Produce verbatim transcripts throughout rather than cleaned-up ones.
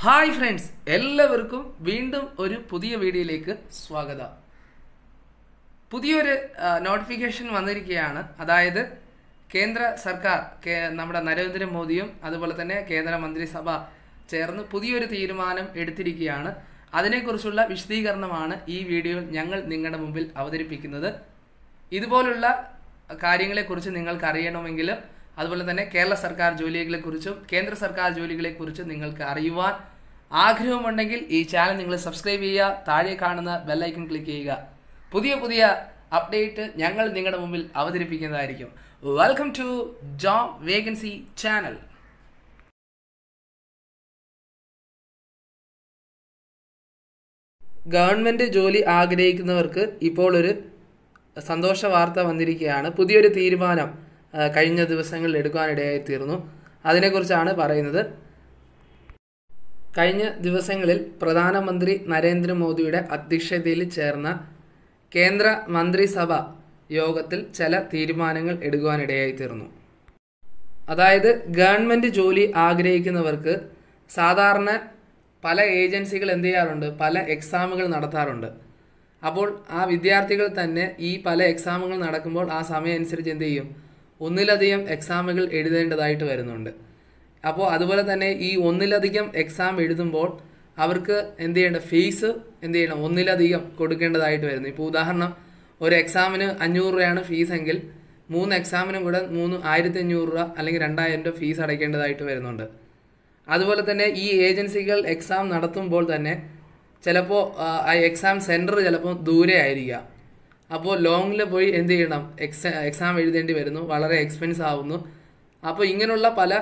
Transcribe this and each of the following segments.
Hi friends, എല്ലാവർക്കും വീണ്ടും ഒരു പുതിയ വീഡിയോയിലേക്ക് സ്വാഗതം. പുതിയൊരു നോട്ടിഫിക്കേഷൻ വന്നിരിക്കുകയാണ്. അതായത് കേന്ദ്ര സർക്കാർ നമ്മുടെ നരേന്ദ്രമോദിയും അതുപോലെ തന്നെ കേന്ദ്ര മന്ത്രിസഭ ചേർന്ന് പുതിയൊരു തീരുമാനം എടുത്തിരിക്കുകയാണ്. അതിനെക്കുറിച്ചുള്ള വിശദീകരണമാണ് ഈ വീഡിയോയിൽ ഞങ്ങൾ നിങ്ങളുടെ മുമ്പിൽ അവതരിപ്പിക്കുന്നത്. ഇതുപോലുള്ള കാര്യങ്ങളെക്കുറിച്ച് നിങ്ങൾക്ക് അറിയണമെങ്കിൽ, അതുപോലെ തന്നെ കേരള സർക്കാർ ജോലികളെക്കുറിച്ചും കേന്ദ്ര സർക്കാർ ജോലികളെക്കുറിച്ചും നിങ്ങൾക്ക് അറിയുവാൻ ആഗ്രഹമുണ്ടെങ്കിൽ ഈ ചാനൽ നിങ്ങൾ സബ്സ്ക്രൈബ് ചെയ്യുക, താഴെ കാണുന്ന ബെല്ലൈക്കൺ ക്ലിക്ക് ചെയ്യുക. പുതിയ പുതിയ അപ്ഡേറ്റ് ഞങ്ങൾ നിങ്ങളുടെ മുമ്പിൽ അവതരിപ്പിക്കുന്നതായിരിക്കും. Welcome to job vacancy channel. Government ജോലി ആഗ്രഹിക്കുന്നവർക്ക് ഇപ്പോൾ ഒരു സന്തോഷ വാർത്ത വന്നിരിക്കുകയാണ്. പുതിയൊരു തീരുമാനം കഴിഞ്ഞ ദിവസങ്ങളിൽ എടുക്കാനിടയായി തീർന്നു. അതിനെക്കുറിച്ചാണ് പറയുന്നത്. കഴിഞ്ഞ ദിവസങ്ങളിൽ പ്രധാനമന്ത്രി നരേന്ദ്രമോദിയുടെ അധ്യക്ഷതയിൽ ചേർന്ന കേന്ദ്ര മന്ത്രിസഭ യോഗത്തിൽ ചില തീരുമാനങ്ങൾ എടുക്കുവാനിടയായി തീർന്നു. അതായത് ഗവൺമെൻറ് ജോലി ആഗ്രഹിക്കുന്നവർക്ക് സാധാരണ പല ഏജൻസികൾ എന്ത് ചെയ്യാറുണ്ട്, പല എക്സാമുകൾ നടത്താറുണ്ട്. അപ്പോൾ ആ വിദ്യാർത്ഥികൾ തന്നെ ഈ പല എക്സാമുകൾ നടക്കുമ്പോൾ ആ സമയം അനുസരിച്ച് എന്ത് ചെയ്യും, ഒന്നിലധികം എക്സാമുകൾ എഴുതേണ്ടതായിട്ട് വരുന്നുണ്ട്. അപ്പോൾ അതുപോലെ തന്നെ ഈ ഒന്നിലധികം എക്സാം എഴുതുമ്പോൾ അവർക്ക് എന്ത് ചെയ്യേണ്ട, ഫീസ് എന്ത് ചെയ്യണം, ഒന്നിലധികം കൊടുക്കേണ്ടതായിട്ട് വരുന്നു. ഇപ്പോൾ ഉദാഹരണം, ഒരു എക്സാമിന് അഞ്ഞൂറ് രൂപയാണ് ഫീസ് എങ്കിൽ മൂന്ന് എക്സാമിനും കൂടെ മൂന്ന് ആയിരത്തി അഞ്ഞൂറ് രൂപ അല്ലെങ്കിൽ രണ്ടായിരം രൂപ ഫീസ് അടയ്ക്കേണ്ടതായിട്ട് വരുന്നുണ്ട്. അതുപോലെ തന്നെ ഈ ഏജൻസികൾ എക്സാം നടത്തുമ്പോൾ തന്നെ ചിലപ്പോൾ ആ എക്സാം സെൻറ്റർ ചിലപ്പോൾ ദൂരെ ആയിരിക്കാം. അപ്പോൾ ലോങ്ങിൽ പോയി എന്ത് ചെയ്യണം, എക്സാ എക്സാം എഴുതേണ്ടി വരുന്നു, വളരെ എക്സ്പെൻസ് ആവുന്നു. അപ്പോൾ ഇങ്ങനെയുള്ള പല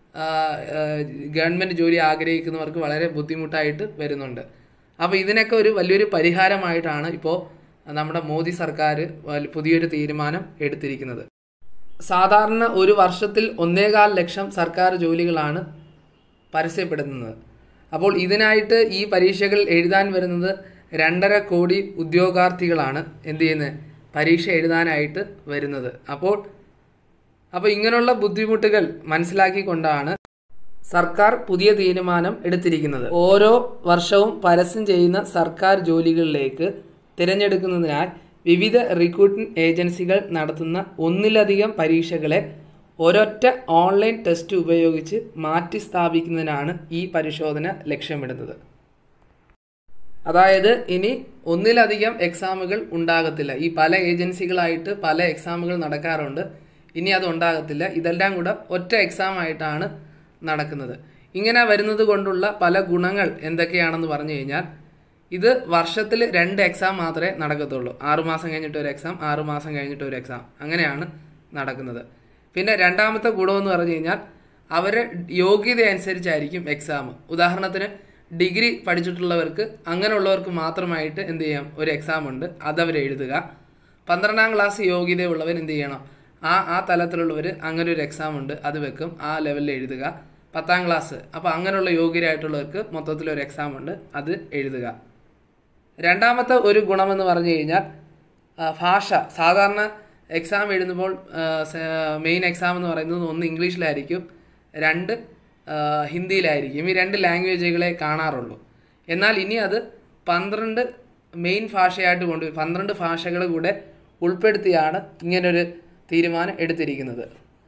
ഗവൺമെൻറ് ജോലി ആഗ്രഹിക്കുന്നവർക്ക് വളരെ ബുദ്ധിമുട്ടായിട്ട് വരുന്നുണ്ട്. അപ്പോൾ ഇതിനൊക്കെ ഒരു വലിയൊരു പരിഹാരമായിട്ടാണ് ഇപ്പോൾ നമ്മുടെ മോദി സർക്കാർ പുതിയൊരു തീരുമാനം എടുത്തിരിക്കുന്നത്. സാധാരണ ഒരു വർഷത്തിൽ ഒന്നേകാൽ ലക്ഷം സർക്കാർ ജോലികളാണ് പരസ്യപ്പെടുത്തുന്നത്. അപ്പോൾ ഇതിനായിട്ട് ഈ പരീക്ഷകൾ എഴുതാൻ വരുന്നത് രണ്ടര കോടി ഉദ്യോഗാർത്ഥികളാണ് എന്ത് ചെയ്യുന്നത്, പരീക്ഷ എഴുതാനായിട്ട് വരുന്നത്. അപ്പോൾ അപ്പോൾ ഇങ്ങനെയുള്ള ബുദ്ധിമുട്ടുകൾ മനസ്സിലാക്കിക്കൊണ്ടാണ് സർക്കാർ പുതിയ തീരുമാനം എടുത്തിരിക്കുന്നത്. ഓരോ വർഷവും പരസ്യം ചെയ്യുന്ന സർക്കാർ ജോലികളിലേക്ക് തിരഞ്ഞെടുക്കുന്നതിനായി വിവിധ റിക്രൂട്ട്മെന്റ് ഏജൻസികൾ നടത്തുന്ന ഒന്നിലധികം പരീക്ഷകളെ ഒരൊറ്റ ഓൺലൈൻ ടെസ്റ്റ് ഉപയോഗിച്ച് മാറ്റി സ്ഥാപിക്കുന്നതിനാണ് ഈ പരിശോധന ലക്ഷ്യമിടുന്നത്. അതായത് ഇനി ഒന്നിലധികം എക്സാമുകൾ ഉണ്ടാകത്തില്ല. ഈ പല ഏജൻസികളായിട്ട് പല എക്സാമുകൾ നടക്കാറുണ്ട്. ഇനി അത് ഉണ്ടാകത്തില്ല. ഇതെല്ലാം കൂടെ ഒറ്റ എക്സാം ആയിട്ടാണ് നടക്കുന്നത്. ഇങ്ങനെ വരുന്നത് കൊണ്ടുള്ള പല ഗുണങ്ങൾ എന്തൊക്കെയാണെന്ന് പറഞ്ഞു കഴിഞ്ഞാൽ, ഇത് വർഷത്തിൽ രണ്ട് എക്സാം മാത്രമേ നടക്കത്തുള്ളൂ. ആറുമാസം കഴിഞ്ഞിട്ട് ഒരു എക്സാം, ആറുമാസം കഴിഞ്ഞിട്ട് ഒരു എക്സാം, അങ്ങനെയാണ് നടക്കുന്നത്. പിന്നെ രണ്ടാമത്തെ ഗുണമെന്ന് പറഞ്ഞു കഴിഞ്ഞാൽ അവരെ യോഗ്യത അനുസരിച്ചായിരിക്കും എക്സാം. ഉദാഹരണത്തിന് ഡിഗ്രി പഠിച്ചിട്ടുള്ളവർക്ക്, അങ്ങനെയുള്ളവർക്ക് മാത്രമായിട്ട് എന്ത് ചെയ്യാം, ഒരു എക്സാം ഉണ്ട്, അതവർ എഴുതുക. പന്ത്രണ്ടാം ക്ലാസ് യോഗ്യതയുള്ളവർ എന്ത് ചെയ്യണം, ആ ആ തലത്തിലുള്ളവർ അങ്ങനെ ഒരു എക്സാം ഉണ്ട്, അത് വെക്കും, ആ ലെവലിൽ എഴുതുക. പത്താം ക്ലാസ്, അപ്പോൾ അങ്ങനെയുള്ള യോഗ്യരായിട്ടുള്ളവർക്ക് മൊത്തത്തിലൊരു എക്സാം ഉണ്ട്, അത് എഴുതുക. രണ്ടാമത്തെ ഒരു ഗുണമെന്ന് പറഞ്ഞു കഴിഞ്ഞാൽ ഭാഷ. സാധാരണ എക്സാം എഴുതുമ്പോൾ മെയിൻ എക്സാം എന്ന് പറയുന്നത് ഒന്ന് ഇംഗ്ലീഷിലായിരിക്കും, രണ്ട് ഹിന്ദിയിലായിരിക്കും. ഈ രണ്ട് ലാംഗ്വേജുകളെ കാണാറുള്ളൂ. എന്നാൽ ഇനി അത് പന്ത്രണ്ട് മെയിൻ ഭാഷയായിട്ട് കൊണ്ടുപോയി പന്ത്രണ്ട് ഭാഷകൾ കൂടെ ഉൾപ്പെടുത്തിയാണ് ഇങ്ങനൊരു തീരുമാനം എടുത്തിരിക്കുന്നത്.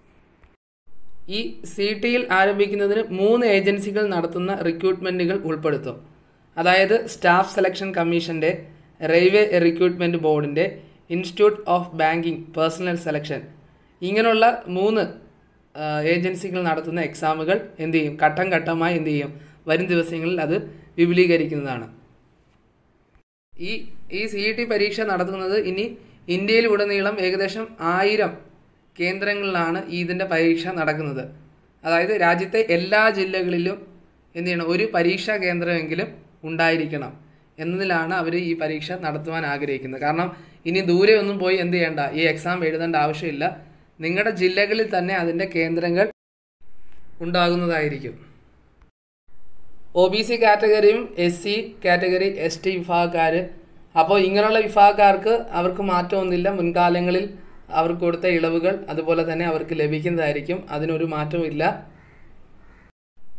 ഈ സി ടിയിൽ ആരംഭിക്കുന്നതിന് മൂന്ന് ഏജൻസികൾ നടത്തുന്ന റിക്രൂട്ട്മെൻറ്റുകൾ ഉൾപ്പെടുത്തും. അതായത് സ്റ്റാഫ് സെലക്ഷൻ കമ്മീഷൻ്റെ, റെയിൽവേ റിക്രൂട്ട്മെൻറ്റ് ബോർഡിൻ്റെ, institute of banking personnel selection, ഇങ്ങനെയുള്ള മൂന്ന് ഏജൻസികൾ നടത്തുന്ന എക്സാമുകൾ എന്ത് ചെയ്യും, ഘട്ടം ഘട്ടമായി എന്ത് ചെയ്യും, വരും ദിവസങ്ങളിൽ അത് വിപുലീകരിക്കുന്നതാണ്. ഈ ഈ സി ടി പരീക്ഷ നടത്തുന്നത് ഇനി ഇന്ത്യയിലുടനീളം ഏകദേശം ആയിരം കേന്ദ്രങ്ങളിലാണ് ഇതിൻ്റെ പരീക്ഷ നടക്കുന്നത്. അതായത് രാജ്യത്തെ എല്ലാ ജില്ലകളിലും എന്ത് ചെയ്യണം, ഒരു പരീക്ഷാ കേന്ദ്രമെങ്കിലും ഉണ്ടായിരിക്കണം എന്നതിലാണ് അവർ ഈ പരീക്ഷ നടത്തുവാൻ ആഗ്രഹിക്കുന്നത്. കാരണം ഇനി ദൂരെ ഒന്നും പോയി എന്ത് ചെയ്യേണ്ട, ഈ എക്സാം എഴുതേണ്ട ആവശ്യമില്ല. നിങ്ങളുടെ ജില്ലകളിൽ തന്നെ അതിൻ്റെ കേന്ദ്രങ്ങൾ ഉണ്ടാകുന്നതായിരിക്കും. ഒ ബി സി കാറ്റഗറിയും S C category, S T വിഭാഗക്കാർ, അപ്പോൾ ഇങ്ങനെയുള്ള വിഭാഗക്കാർക്ക് അവർക്ക് മാറ്റമൊന്നുമില്ല. മുൻകാലങ്ങളിൽ അവർക്ക് കൊടുത്ത ഇളവുകൾ അതുപോലെ തന്നെ അവർക്ക് ലഭിക്കുന്നതായിരിക്കും. അതിനൊരു മാറ്റവും ഇല്ല.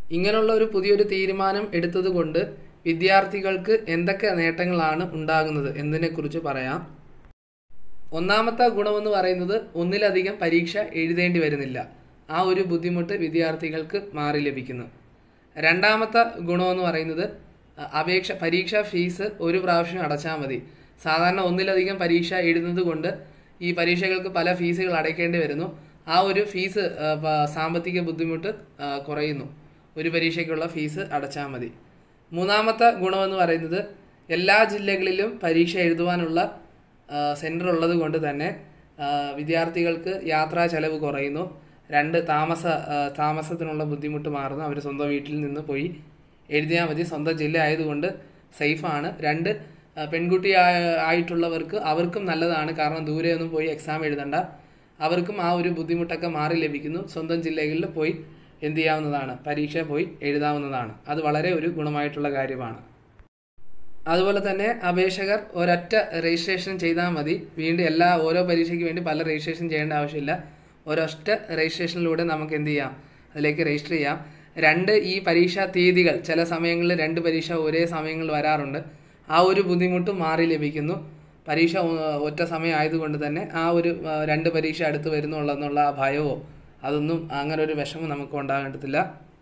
ഇങ്ങനെയുള്ള ഒരു പുതിയൊരു തീരുമാനം എടുത്തതുകൊണ്ട് വിദ്യാർത്ഥികൾക്ക് എന്തൊക്കെ നേട്ടങ്ങളാണ് ഉണ്ടാകുന്നത് എന്നതിനെക്കുറിച്ച് പറയാം. ഒന്നാമത്തെ ഗുണമെന്ന് പറയുന്നത് ഒന്നിലധികം പരീക്ഷ എഴുതേണ്ടി വരുന്നില്ല. ആ ഒരു ബുദ്ധിമുട്ട് വിദ്യാർത്ഥികൾക്ക് മാറി ലഭിക്കുന്നു. രണ്ടാമത്തെ ഗുണമെന്ന് പറയുന്നത് അപേക്ഷ പരീക്ഷാ ഫീസ് ഒരു പ്രാവശ്യം അടച്ചാൽ മതി. സാധാരണ ഒന്നിലധികം പരീക്ഷ എഴുതുന്നത് കൊണ്ട് ഈ പരീക്ഷകൾക്ക് പല ഫീസുകൾ അടയ്ക്കേണ്ടി വരുന്നു. ആ ഒരു ഫീസ് സാമ്പത്തിക ബുദ്ധിമുട്ട് കുറയുന്നു. ഒരു പരീക്ഷയ്ക്കുള്ള ഫീസ് അടച്ചാൽ മതി. മൂന്നാമത്തെ ഗുണമെന്ന് പറയുന്നത് എല്ലാ ജില്ലകളിലും പരീക്ഷ എഴുതുവാനുള്ള സെൻറ്റർ ഉള്ളത് കൊണ്ട് തന്നെ വിദ്യാർത്ഥികൾക്ക് യാത്രാ ചെലവ് കുറയുന്നു. രണ്ട് താമസ താമസത്തിനുള്ള ബുദ്ധിമുട്ട് മാറുന്നു. അവർ സ്വന്തം വീട്ടിൽ നിന്ന് പോയി എഴുതിയാൽ മതി. സ്വന്തം ജില്ല ആയതുകൊണ്ട് സേഫാണ്. രണ്ട് പെൺകുട്ടി ആയിട്ടുള്ളവർക്ക് അവർക്കും നല്ലതാണ്. കാരണം ദൂരെയൊന്നും പോയി എക്സാം എഴുതണ്ട. അവർക്കും ആ ഒരു ബുദ്ധിമുട്ടൊക്കെ മാറി ലഭിക്കുന്നു. സ്വന്തം ജില്ലകളിൽ പോയി എന്ത് ചെയ്യാവുന്നതാണ്, പരീക്ഷ പോയി എഴുതാവുന്നതാണ്. അത് വളരെ ഒരു ഗുണമായിട്ടുള്ള കാര്യമാണ്. അതുപോലെ തന്നെ അപേക്ഷകർ ഒരൊറ്റ രജിസ്ട്രേഷൻ ചെയ്താൽ മതി. വീണ്ടും എല്ലാ ഓരോ പരീക്ഷയ്ക്ക് വേണ്ടി പല രജിസ്ട്രേഷൻ ചെയ്യേണ്ട ആവശ്യമില്ല. ഒരൊറ്റ രജിസ്ട്രേഷനിലൂടെ നമുക്ക് എന്ത് ചെയ്യാം, അതിലേക്ക് രജിസ്റ്റർ ചെയ്യാം. രണ്ട് ഈ പരീക്ഷാ തീയതികൾ ചില സമയങ്ങളിൽ രണ്ട് പരീക്ഷ ഒരേ സമയങ്ങളിൽ വരാറുണ്ട്. ആ ഒരു ബുദ്ധിമുട്ട് മാറി ലഭിക്കുന്നു. പരീക്ഷ ഒറ്റ സമയം ആയതുകൊണ്ട് തന്നെ ആ ഒരു രണ്ട് പരീക്ഷ അടുത്ത് വരുന്നുള്ളതെന്നുള്ള ആ ഭയമോ അതൊന്നും അങ്ങനെ ഒരു വിഷമം നമുക്ക് ഉണ്ടാകത്തില്ല.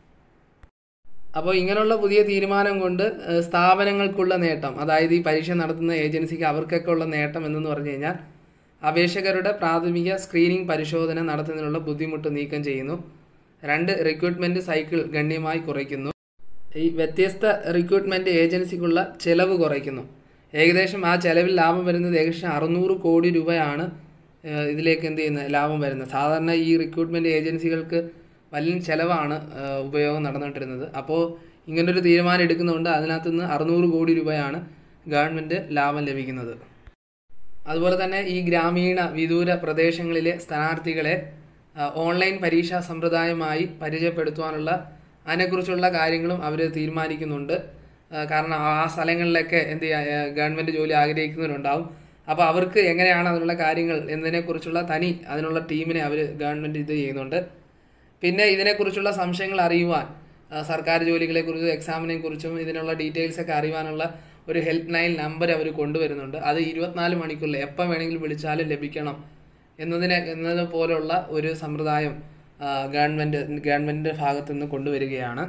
അപ്പോൾ ഇങ്ങനെയുള്ള പുതിയ തീരുമാനം കൊണ്ട് സ്ഥാപനങ്ങൾക്കുള്ള നേട്ടം, അതായത് ഈ പരീക്ഷ നടത്തുന്ന ഏജൻസിക്ക് അവർക്കൊക്കെ ഉള്ള നേട്ടം എന്നു പറഞ്ഞു കഴിഞ്ഞാൽ അപേക്ഷകരുടെ പ്രാഥമിക സ്ക്രീനിംഗ് പരിശോധന നടത്തുന്നതിനുള്ള ബുദ്ധിമുട്ട് നീക്കം ചെയ്യുന്നു. രണ്ട് റിക്രൂട്ട്മെൻറ്റ് സൈക്കിൾ ഗണ്യമായി കുറയ്ക്കുന്നു. ഈ വ്യത്യസ്ത റിക്രൂട്ട്മെൻറ്റ് ഏജൻസിക്കുള്ള ചെലവ് കുറയ്ക്കുന്നു. ഏകദേശം ആ ചെലവിൽ ലാഭം വരുന്നത് ഏകദേശം അറുന്നൂറ് കോടി രൂപയാണ് ഇതിലേക്ക് എന്ത് ചെയ്യുന്നത് ലാഭം വരുന്നത്. സാധാരണ ഈ റിക്രൂട്ട്മെൻറ്റ് ഏജൻസികൾക്ക് വലിയ ചിലവാണ് ഉപയോഗം നടന്നിട്ടിരുന്നത്. അപ്പോൾ ഇങ്ങനൊരു തീരുമാനം എടുക്കുന്നതുകൊണ്ട് അതിനകത്ത് നിന്ന് അറുന്നൂറ് കോടി രൂപയാണ് ഗവൺമെൻറ് ലാഭം ലഭിക്കുന്നത്. അതുപോലെ തന്നെ ഈ ഗ്രാമീണ വിദൂര പ്രദേശങ്ങളിലെ സ്ഥാനാർത്ഥികളെ ഓൺലൈൻ പരീക്ഷാ സമ്പ്രദായമായി പരിചയപ്പെടുത്തുവാനുള്ള അതിനെക്കുറിച്ചുള്ള കാര്യങ്ങളും അവർ തീരുമാനിക്കുന്നുണ്ട്. കാരണം ആ സ്ഥലങ്ങളിലൊക്കെ എന്ത് ചെയ്യുക, ഗവൺമെൻറ് ജോലി ആഗ്രഹിക്കുന്നവരുണ്ടാവും. അപ്പോൾ അവർക്ക് എങ്ങനെയാണ് അതിനുള്ള കാര്യങ്ങൾ എന്നതിനെക്കുറിച്ചുള്ള തനി അതിനുള്ള ടീമിനെ അവർ ഗവൺമെൻറ് ഇത് ചെയ്യുന്നുണ്ട്. പിന്നെ ഇതിനെക്കുറിച്ചുള്ള സംശയങ്ങൾ അറിയുവാൻ സർക്കാർ ജോലികളെക്കുറിച്ചും എക്സാമിനെ കുറിച്ചും ഇതിനുള്ള ഡീറ്റെയിൽസൊക്കെ അറിയുവാനുള്ള ഒരു ഹെൽപ്പ് ലൈൻ നമ്പർ അവർ കൊണ്ടുവരുന്നുണ്ട്. അത് ഇരുപത്തിനാല് മണിക്കൂറിൽ എപ്പോൾ വേണമെങ്കിലും വിളിച്ചാലും ലഭിക്കണം എന്നതിനെ എന്നത് പോലുള്ള ഒരു സമ്പ്രദായം ഗവൺമെൻറ് ഗവൺമെൻറ്റിൻ്റെ ഭാഗത്തു നിന്ന് കൊണ്ടുവരികയാണ്.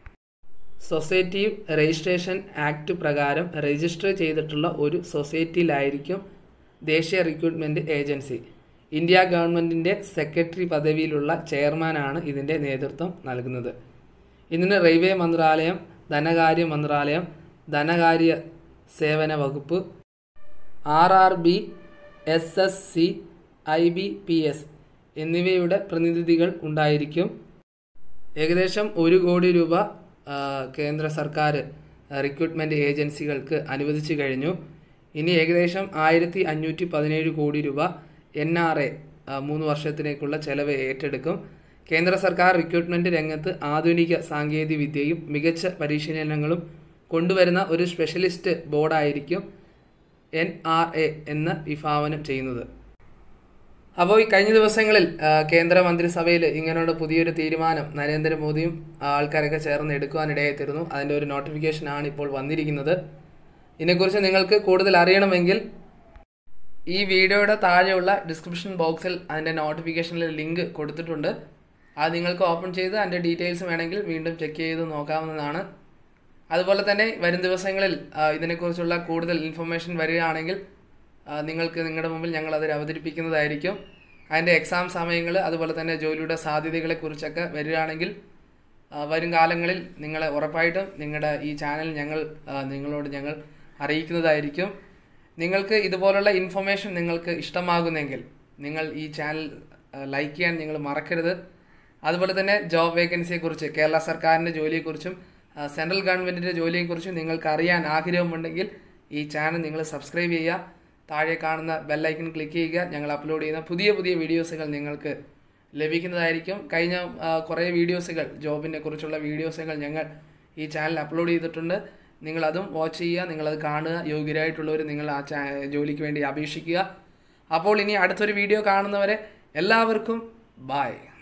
സൊസൈറ്റി രജിസ്ട്രേഷൻ ആക്ട് പ്രകാരം രജിസ്റ്റർ ചെയ്തിട്ടുള്ള ഒരു സൊസൈറ്റിയിലായിരിക്കും ദേശീയ റിക്രൂട്ട്മെൻറ്റ് ഏജൻസി. ഇന്ത്യ ഗവൺമെൻറ്റിൻ്റെ സെക്രട്ടറി പദവിയിലുള്ള ചെയർമാനാണ് ഇതിൻ്റെ നേതൃത്വം നൽകുന്നത്. ഇതിന് റെയിൽവേ മന്ത്രാലയം, ധനകാര്യ മന്ത്രാലയം, ധനകാര്യ സേവന വകുപ്പ്, R R B, S S C, I B P S എന്നിവയുടെ പ്രതിനിധികൾ ഉണ്ടായിരിക്കും. ഏകദേശം ഒരു കോടി രൂപ കേന്ദ്ര സർക്കാർ റിക്രൂട്ട്മെൻറ്റ് ഏജൻസികൾക്ക് അനുവദിച്ചു കഴിഞ്ഞു. ഇനി ഏകദേശം ആയിരത്തി അഞ്ഞൂറ്റി പതിനേഴ് കോടി രൂപ എൻ ആർ എ മൂന്ന് വർഷത്തിലേക്കുള്ള ചെലവ് ഏറ്റെടുക്കും. കേന്ദ്ര സർക്കാർ റിക്രൂട്ട്മെൻറ്റ് രംഗത്ത് ആധുനിക സാങ്കേതിക വിദ്യയും മികച്ച പരിശീലനങ്ങളും കൊണ്ടുവരുന്ന ഒരു സ്പെഷ്യലിസ്റ്റ് ബോർഡായിരിക്കും എൻ ആർ എ എന്ന വിഭാവനം ചെയ്യുന്നത്. അപ്പോൾ ഈ കഴിഞ്ഞ ദിവസങ്ങളിൽ കേന്ദ്ര മന്ത്രിസഭയിൽ ഇങ്ങനെയുള്ള പുതിയൊരു തീരുമാനം നരേന്ദ്രമോദിയും ആൾക്കാരൊക്കെ ചേർന്ന് എടുക്കുവാനിടയായിത്തീർന്നു. അതിൻ്റെ ഒരു നോട്ടിഫിക്കേഷനാണ് ഇപ്പോൾ വന്നിരിക്കുന്നത്. ഇതിനെക്കുറിച്ച് നിങ്ങൾക്ക് കൂടുതൽ അറിയണമെങ്കിൽ ഈ വീഡിയോയുടെ താഴെയുള്ള ഡിസ്ക്രിപ്ഷൻ ബോക്സിൽ അതിൻ്റെ നോട്ടിഫിക്കേഷനിൽ ലിങ്ക് കൊടുത്തിട്ടുണ്ട്. അത് നിങ്ങൾക്ക് ഓപ്പൺ ചെയ്ത് അതിൻ്റെ ഡീറ്റെയിൽസ് വേണമെങ്കിൽ വീണ്ടും ചെക്ക് ചെയ്ത് നോക്കാവുന്നതാണ്. അതുപോലെ തന്നെ വരും ദിവസങ്ങളിൽ ഇതിനെക്കുറിച്ചുള്ള കൂടുതൽ ഇൻഫർമേഷൻ വരികയാണെങ്കിൽ നിങ്ങൾക്ക് നിങ്ങളുടെ മുമ്പിൽ ഞങ്ങൾ അതിൽ അവതരിപ്പിക്കുന്നതായിരിക്കും. അതിൻ്റെ എക്സാം സമയങ്ങൾ അതുപോലെ തന്നെ ജോലിയുടെ സാധ്യതകളെക്കുറിച്ചൊക്കെ വരികയാണെങ്കിൽ വരും കാലങ്ങളിൽ നിങ്ങളെ ഉറപ്പായിട്ടും നിങ്ങളുടെ ഈ ചാനൽ ഞങ്ങൾ നിങ്ങളോട് ഞങ്ങൾ അറിയിക്കുന്നതായിരിക്കും. നിങ്ങൾക്ക് ഇതുപോലുള്ള ഇൻഫർമേഷൻ നിങ്ങൾക്ക് ഇഷ്ടമാകുന്നെങ്കിൽ നിങ്ങൾ ഈ ചാനൽ ലൈക്ക് ചെയ്യാൻ നിങ്ങൾ മറക്കരുത്. അതുപോലെ തന്നെ ജോബ് വേക്കൻസിയെക്കുറിച്ച്, കേരള സർക്കാരിൻ്റെ ജോലിയെക്കുറിച്ചും സെൻട്രൽ ഗവൺമെൻറ്റിൻ്റെ ജോലിയെക്കുറിച്ചും നിങ്ങൾക്ക് അറിയാൻ ആഗ്രഹമുണ്ടെങ്കിൽ ഈ ചാനൽ നിങ്ങൾ സബ്സ്ക്രൈബ് ചെയ്യുക. താഴെ കാണുന്ന ബെല്ലൈക്കൺ ക്ലിക്ക് ചെയ്യുക. ഞങ്ങൾ അപ്ലോഡ് ചെയ്യുന്ന പുതിയ പുതിയ വീഡിയോസുകൾ നിങ്ങൾക്ക് ലഭിക്കുന്നതായിരിക്കും. കഴിഞ്ഞ കുറേ വീഡിയോസുകൾ, ജോബിനെ കുറിച്ചുള്ള വീഡിയോസുകൾ ഞങ്ങൾ ഈ ചാനൽ അപ്ലോഡ് ചെയ്തിട്ടുണ്ട്. നിങ്ങളതും വാച്ച് ചെയ്യുക, നിങ്ങളത് കാണുക. യോഗ്യരായിട്ടുള്ളവർ നിങ്ങൾ ആ ചാ ജോലിക്ക് വേണ്ടി അപേക്ഷിക്കുക. അപ്പോൾ ഇനി അടുത്തൊരു വീഡിയോ കാണുന്നവരെ എല്ലാവർക്കും ബായ്.